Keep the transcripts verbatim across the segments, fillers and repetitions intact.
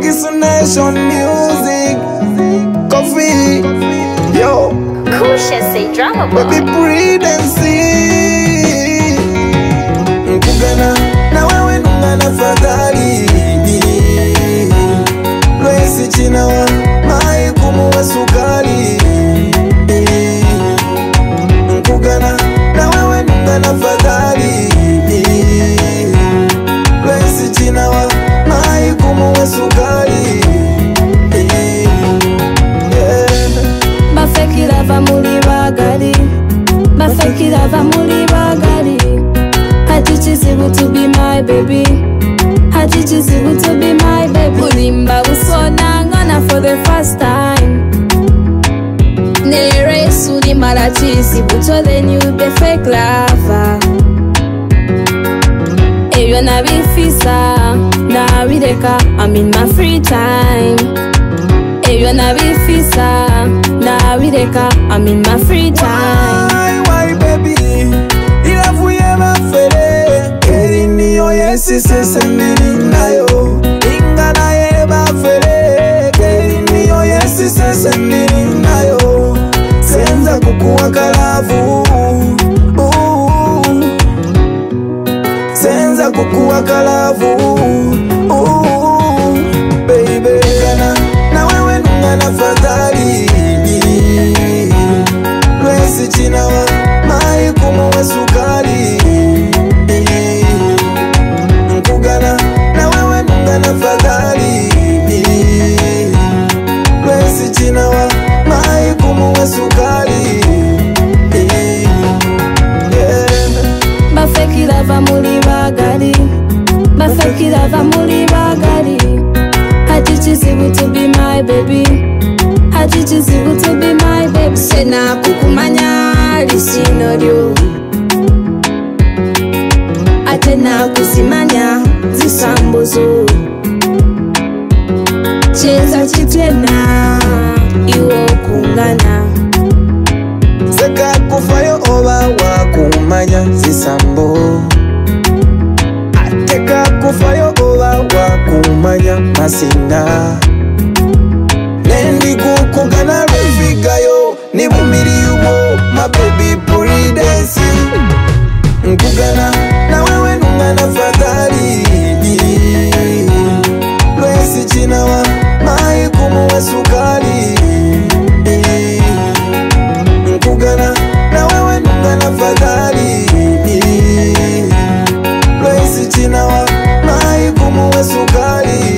Focus on nation music. Coffee, yo. Kusha say drama boy. Baby breathe and see. Nkugana na wewe nungana fadhali. Lwesi china wa mai kumuwa sukali. Nkugana na wewe nungana fadhali. Lwesi china wa mai kumuwa sukali. Bafekira va muri bagari, bafekira va muri bagari. Hatichizibu to be my baby, hatichizibu to be my baby. Ulimba usona ngana for the first time. Nere suni marachisi buto then you be fake lover. Eyo na bifisa, na bireka, I'm in my free time. Eyo na bifisa, na bireka, I'm in my free time. Why, why baby, ilafu yema fere. Keri niyo yesi sese nini nayo. Inga na yeba fere. Keri niyo yesi sese nini nayo. Senza kukuwa kalavu. uh. Senza kukuwa kalavu. uh. Baby kana na wewe nungana fadhali. Lwesi china wa mai kumuwa sukali. Nkugana na wewe nungana fadhali. Lwesi china wa mai kumuwa sukali. Bafekira va muri bagari, bafekira va muri bagari. Hatichizibu to be my baby, hatichizibu to be my baby. Sena kukumanya lisinolyo, atena kusimanya zisambozo. Cheza chitena, iwo kungana. Seka kufayo oba wakumanya zisambo. Ateka kufayo oba wakumanya masinga. Nendi kukugana refigayo ni bumiri yubo my baby puridensi. Nkugana na wewe nungana fadhali. Lwesi china wa mai kumuwa sukali. Nkugana na wewe nungana fadhali. Lwesi china wa mai kumuwa sukali.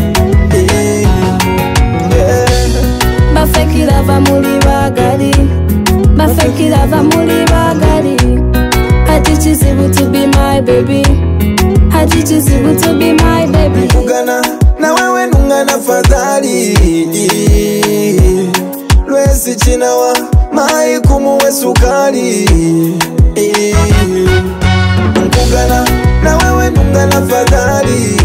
Bafekira va muri bagari, bafekira va muri bagari. Hatichizibu to be my baby, hatichizibu to be my baby. Nkugana na wewe nungana fadhali. Lwesi china wa mai kumuwe sukali. Nkugana na wewe nungana fadhali.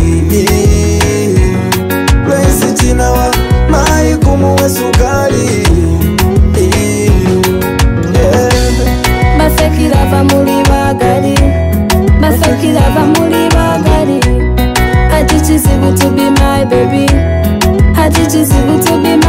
Lwesi china wa mai kumuwe sukali. Bafekira va muri bagari, bafekira va muri bagari. Hatichizibu to be my baby, hatichizibu to be my